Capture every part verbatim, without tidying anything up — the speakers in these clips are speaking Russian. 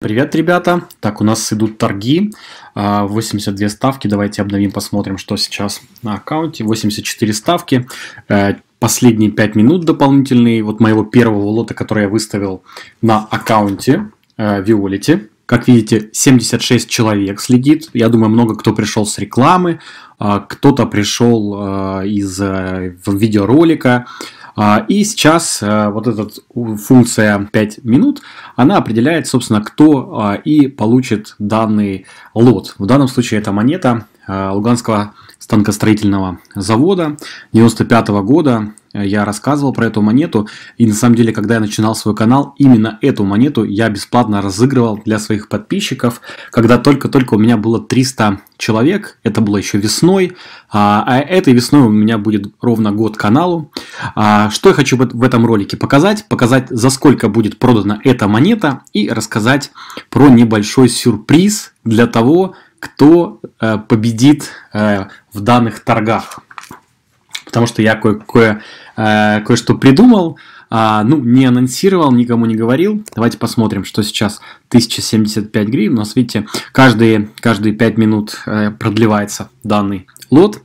Привет, ребята! Так, у нас идут торги, восемьдесят две ставки, давайте обновим, посмотрим, что сейчас на аккаунте, восемьдесят четыре ставки, последние пять минут дополнительные, вот моего первого лота, который я выставил на аккаунте Violet. Как видите, семьдесят шесть человек следит, я думаю, много кто пришел с рекламы, кто-то пришел из видеоролика. И сейчас вот эта функция пять минут, она определяет, собственно, кто и получит данный лот. В данном случае это монета Луганского станкостроительного завода девяносто пятого года. Я рассказывал про эту монету, и на самом деле, когда я начинал свой канал, именно эту монету я бесплатно разыгрывал для своих подписчиков, когда только-только у меня было триста человек, это было еще весной, а этой весной у меня будет ровно год каналу. Что я хочу в этом ролике показать? Показать, за сколько будет продана эта монета, и рассказать про небольшой сюрприз для того, кто победит в данных торгах. Потому что я кое-кое, кое-что придумал, ну, не анонсировал, никому не говорил. Давайте посмотрим, что сейчас тысяча семьдесят пять гривен. У нас, видите, каждые, каждые пять минут продлевается данный лот.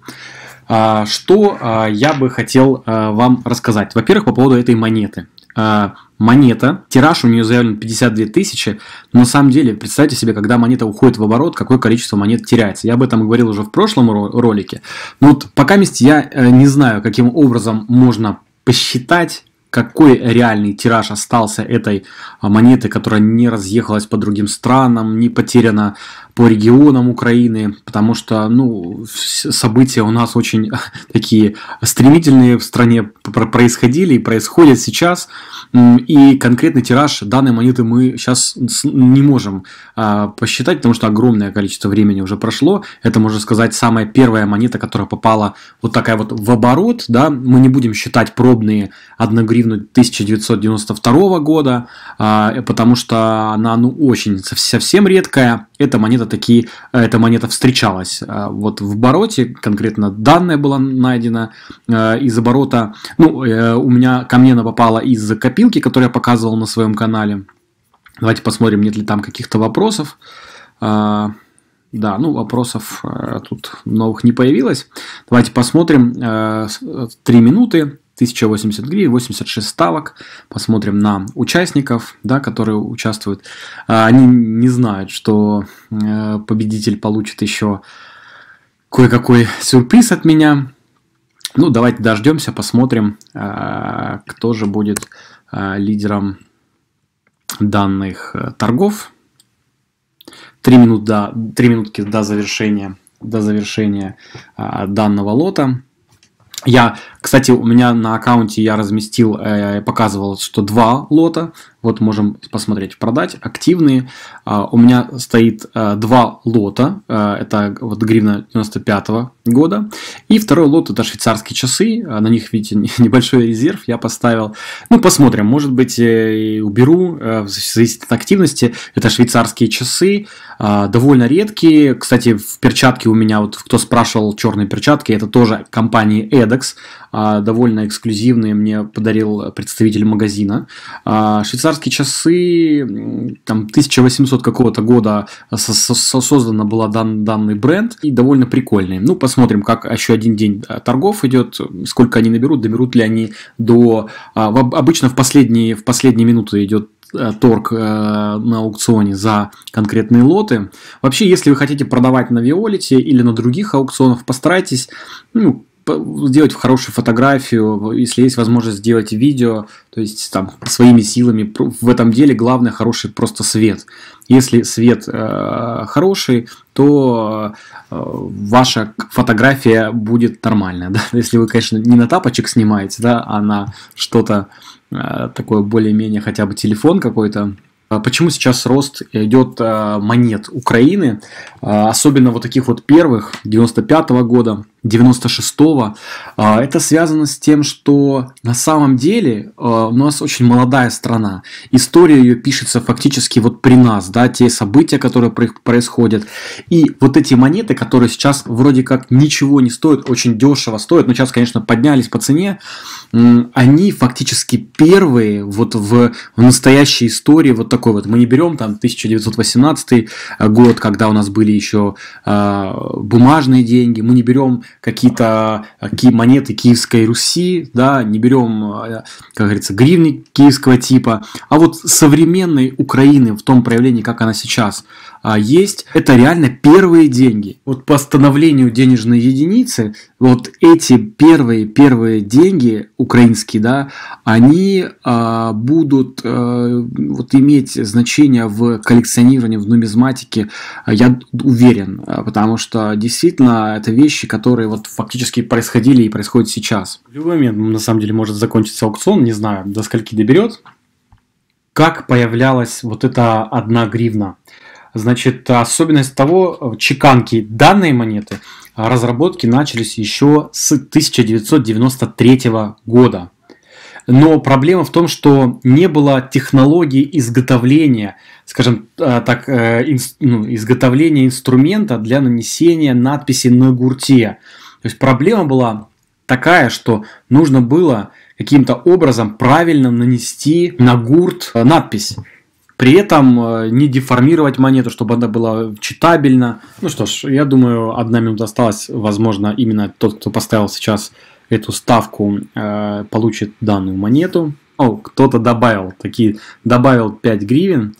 Что я бы хотел вам рассказать? Во-первых, по поводу этой монеты. Монета, тираж у нее заявлен пятьдесят две тысячи, но на самом деле, представьте себе, когда монета уходит в оборот, какое количество монет теряется. Я об этом говорил уже в прошлом ролике. Но вот пока я не знаю, каким образом можно посчитать, какой реальный тираж остался этой монеты, которая не разъехалась по другим странам, не потеряна по регионам Украины, потому что, ну, события у нас очень такие стремительные в стране происходили и происходят сейчас, и конкретный тираж данной монеты мы сейчас не можем а, посчитать, потому что огромное количество времени уже прошло. Это, можно сказать, самая первая монета, которая попала вот такая вот в оборот, да, мы не будем считать пробные одну гривну тысяча девятьсот девяносто второго года, а, потому что она, ну, очень совсем редкая. Эта монета такие, эта монета встречалась вот в обороте, конкретно данная была найдена из оборота. Ну, у меня ко мне она попала из копилки, которую я показывал на своем канале. Давайте посмотрим, нет ли там каких-то вопросов. Да, ну, вопросов тут новых не появилось. Давайте посмотрим. три минуты. тысяча восемьдесят гривен, восемьдесят шесть ставок. Посмотрим на участников, да, которые участвуют. Они не знают, что победитель получит еще кое-какой сюрприз от меня. Ну, давайте дождемся, посмотрим, кто же будет лидером данных торгов. Три минут до, три минутки до завершения, до завершения данного лота. Я, кстати, у меня на аккаунте я разместил, э, показывал, что два лота. Вот можем посмотреть, продать, активные. Uh, у меня стоит uh, два лота. Uh, это вот гривна девяносто пятого года. И второй лот — это швейцарские часы. Uh, на них, видите, небольшой резерв я поставил. Ну, посмотрим. Может быть, э, уберу. Uh, зависит от активности. Это швейцарские часы. Uh, довольно редкие. Кстати, в перчатке у меня, вот кто спрашивал, черные перчатки, это тоже компании эдекс. Uh, довольно эксклюзивные. Мне подарил представитель магазина. Uh, швейцарские часы, там, тысяча восемьсот какого-то года создана была дан, данный бренд, и довольно прикольные. Ну, посмотрим, как еще один день торгов идет, сколько они наберут, доберут ли они до... Обычно в последние, в последние минуты идет торг на аукционе за конкретные лоты. Вообще, если вы хотите продавать на Violet или на других аукционах, постарайтесь, ну, сделать хорошую фотографию, если есть возможность сделать видео, то есть там своими силами. В этом деле главное хороший просто свет. Если свет э, хороший, то э, ваша фотография будет нормальная. Да? Если вы, конечно, не на тапочек снимаете, да, а на что-то э, такое более-менее, хотя бы телефон какой-то. Почему сейчас рост идет монет Украины, особенно вот таких вот первых, девяносто пятого года? девяносто шестого. Это связано с тем, что на самом деле у нас очень молодая страна. История ее пишется фактически вот при нас, да, те события, которые происходят. И вот эти монеты, которые сейчас вроде как ничего не стоят, очень дешево стоят, но сейчас, конечно, поднялись по цене, они фактически первые вот в, в настоящей истории вот такой вот. Мы не берем там тысяча девятьсот восемнадцатый год, когда у нас были еще э, бумажные деньги, мы не берем какие-то какие монеты Киевской Руси, да, не берем, как говорится, гривны киевского типа, а вот современной Украины в том проявлении, как она сейчас есть, это реально первые деньги. Вот по становлению денежной единицы, вот эти первые первые деньги украинские, да, они а, будут а, вот иметь значение в коллекционировании, в нумизматике, я уверен, потому что действительно это вещи, которые вот фактически происходили и происходят сейчас. В любой момент, на самом деле, может закончиться аукцион, не знаю, до скольки доберет. Как появлялась вот эта одна гривна? Значит, особенность того, чеканки данной монеты, разработки начались еще с тысяча девятьсот девяносто третьего года. Но проблема в том, что не было технологии изготовления, скажем так, ну, изготовления инструмента для нанесения надписи на гурте. То есть проблема была такая, что нужно было каким-то образом правильно нанести на гурт надпись. При этом не деформировать монету, чтобы она была читабельна. Ну что ж, я думаю, одна минута осталась. Возможно, именно тот, кто поставил сейчас эту ставку, э, получит данную монету. О, кто-то добавил, такие, добавил пять гривен.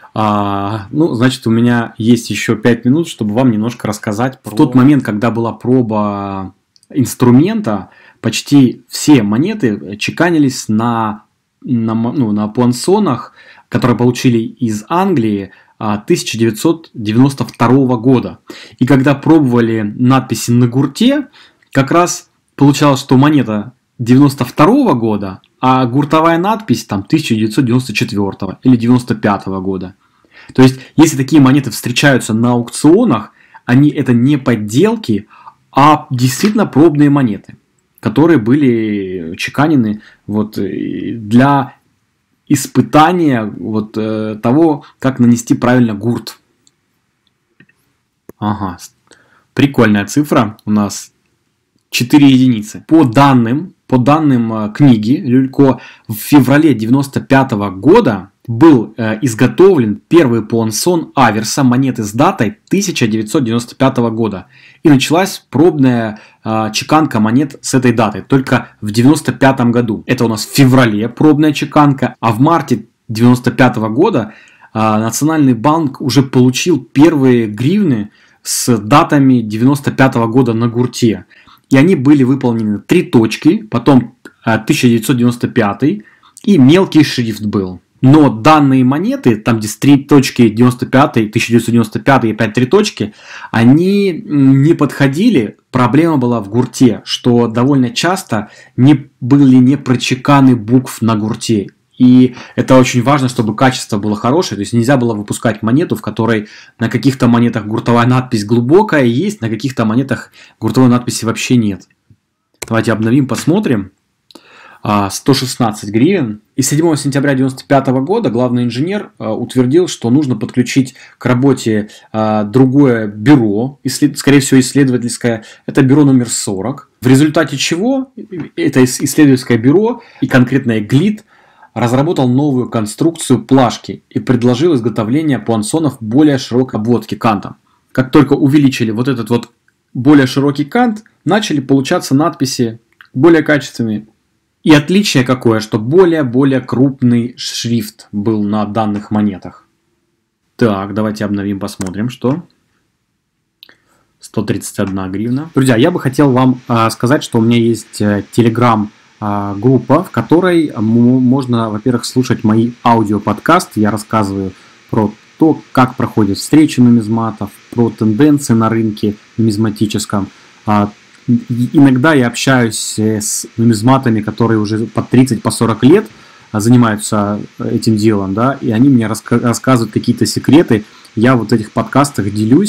А, ну, значит, у меня есть еще пять минут, чтобы вам немножко рассказать. Про... В тот момент, когда была проба инструмента, почти все монеты чеканились на, на, ну, на пуансонах, которые получили из Англии тысяча девятьсот девяносто второго года. И когда пробовали надписи на гурте, как раз получалось, что монета девяносто второго года, а гуртовая надпись там тысяча девятьсот девяносто четвёртого или девяносто пятого года. То есть, если такие монеты встречаются на аукционах, они это не подделки, а действительно пробные монеты, которые были чеканены вот для испытание вот э, того, как нанести правильно гурт. Ага, прикольная цифра. У нас четыре единицы. По данным, по данным э, книги Люлько, в феврале девяносто пятого года был э, изготовлен первый пуансон аверса монеты с датой тысяча девятьсот девяносто пятого года. И началась пробная э, чеканка монет с этой датой только в девяносто пятом году. Это у нас в феврале пробная чеканка, а в марте девяносто пятого года э, Национальный банк уже получил первые гривны с датами девяносто пятого года на гурте. И они были выполнены три точки, потом э, тысяча девятьсот девяносто пятый и мелкий шрифт был. Но данные монеты, там где три точки девяносто пятый, тысяча девятьсот девяносто пятый и опять три точки, они не подходили. Проблема была в гурте, что довольно часто не были не прочеканы букв на гурте. И это очень важно, чтобы качество было хорошее. То есть нельзя было выпускать монету, в которой на каких-то монетах гуртовая надпись глубокая есть, на каких-то монетах гуртовой надписи вообще нет. Давайте обновим, посмотрим. сто шестнадцать гривен. И седьмого сентября девяносто пятого года главный инженер утвердил, что нужно подключить к работе другое бюро, скорее всего исследовательское, это бюро номер сорок. В результате чего это исследовательское бюро и конкретно ГЛИД разработал новую конструкцию плашки и предложил изготовление пуансонов более широкой обводки кантом. Как только увеличили вот этот вот более широкий кант, начали получаться надписи более качественные. И отличие какое, что более-более крупный шрифт был на данных монетах. Так, давайте обновим, посмотрим, что. сто тридцать одна гривна. Друзья, я бы хотел вам э, сказать, что у меня есть э, телеграм-группа, в которой можно, во-первых, слушать мои аудиоподкасты. Я рассказываю про то, как проходят встречи нумизматов, про тенденции на рынке нумизматическом. Э, Иногда я общаюсь с нумизматами, которые уже по тридцать, по сорок лет занимаются этим делом, да, и они мне раска- рассказывают какие-то секреты. Я вот в этих подкастах делюсь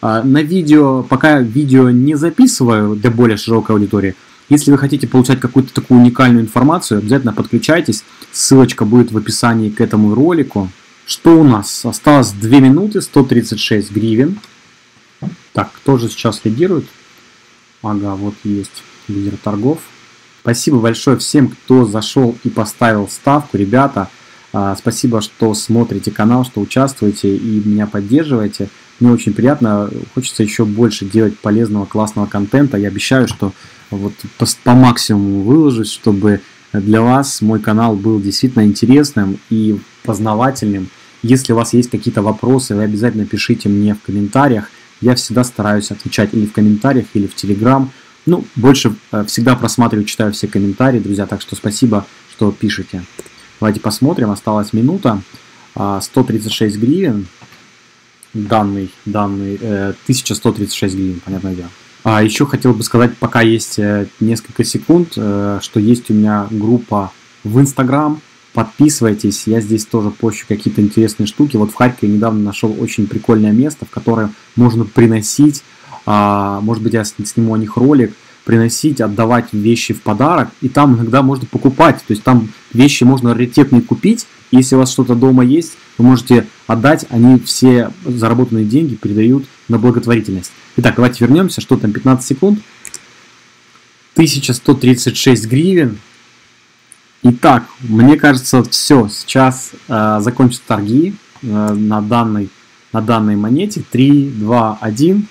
На видео, пока видео не записываю для более широкой аудитории, если вы хотите получать какую-то такую уникальную информацию, обязательно подключайтесь. Ссылочка будет в описании к этому ролику. Что у нас? Осталось две минуты, сто тридцать шесть гривен. Так, кто же сейчас лидирует? Ага, вот есть лидер торгов. Спасибо большое всем, кто зашел и поставил ставку. Ребята, спасибо, что смотрите канал, что участвуете и меня поддерживаете. Мне очень приятно. Хочется еще больше делать полезного, классного контента. Я обещаю, что вот по, по максимуму выложусь, чтобы для вас мой канал был действительно интересным и познавательным. Если у вас есть какие-то вопросы, вы обязательно пишите мне в комментариях. Я всегда стараюсь отвечать или в комментариях, или в Telegram. Ну, больше всегда просматриваю, читаю все комментарии, друзья. Так что спасибо, что пишете. Давайте посмотрим. Осталась минута. сто тридцать шесть гривен. Данный, данный, э, тысяча сто тридцать шесть гривен, понятное дело. А еще хотел бы сказать, пока есть несколько секунд, э, что есть у меня группа в Instagram. Подписывайтесь, я здесь тоже пощу какие-то интересные штуки. Вот в Харькове недавно нашел очень прикольное место, в которое можно приносить, а, может быть, я сниму о них ролик, приносить, отдавать вещи в подарок, и там иногда можно покупать, то есть там вещи можно раритетные купить, если у вас что-то дома есть, вы можете отдать, они все заработанные деньги передают на благотворительность. Итак, давайте вернемся, что там, пятнадцать секунд, тысяча сто тридцать шесть гривен. Итак, мне кажется, все, сейчас э, закончатся торги э, на, данной, на данной монете. три, два, один.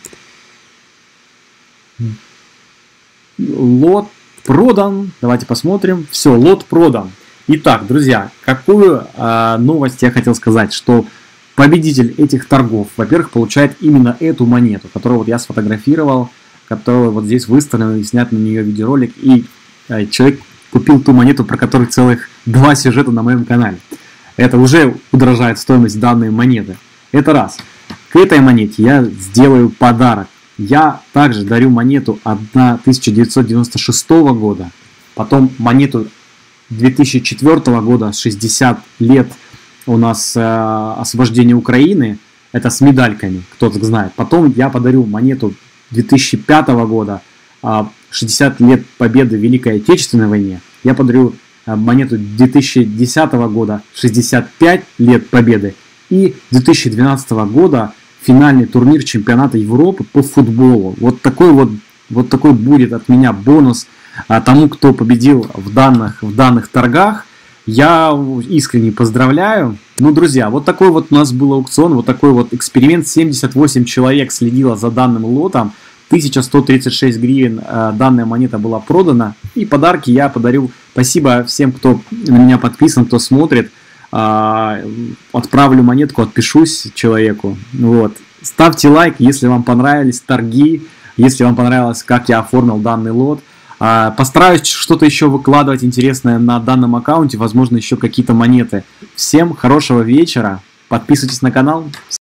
Лот продан. Давайте посмотрим. Все, лот продан. Итак, друзья, какую э, новость я хотел сказать, что победитель этих торгов, во-первых, получает именно эту монету, которую вот я сфотографировал, которую вот здесь выставлен и снят на нее видеоролик, и э, человек купил ту монету, про которую целых два сюжета на моем канале. Это уже удорожает стоимость данной монеты. Это раз. К этой монете я сделаю подарок. Я также дарю монету тысяча девятьсот девяносто шестого года, потом монету две тысячи четвёртого года, шестьдесят лет у нас э, освобождения Украины, это с медальками, кто-то знает. Потом я подарю монету две тысячи пятого года, э, шестьдесят лет победы в Великой Отечественной войне. Я подарю э, монету две тысячи десятого года, шестьдесят пять лет победы. И две тысячи двенадцатого года финальный турнир чемпионата Европы по футболу. Вот такой вот, вот такой будет от меня бонус а, тому, кто победил в данных, в данных торгах. Я искренне поздравляю. Ну, друзья, вот такой вот у нас был аукцион, вот такой вот эксперимент. семьдесят восемь человек следило за данным лотом. тысяча сто тридцать шесть гривен а, данная монета была продана. И подарки я подарю. Спасибо всем, кто на меня подписан, кто смотрит. Отправлю монетку, отпишусь человеку. Вот. Ставьте лайк, если вам понравились торги, если вам понравилось, как я оформил данный лот. Постараюсь что-то еще выкладывать интересное на данном аккаунте, возможно, еще какие-то монеты. Всем хорошего вечера, подписывайтесь на канал.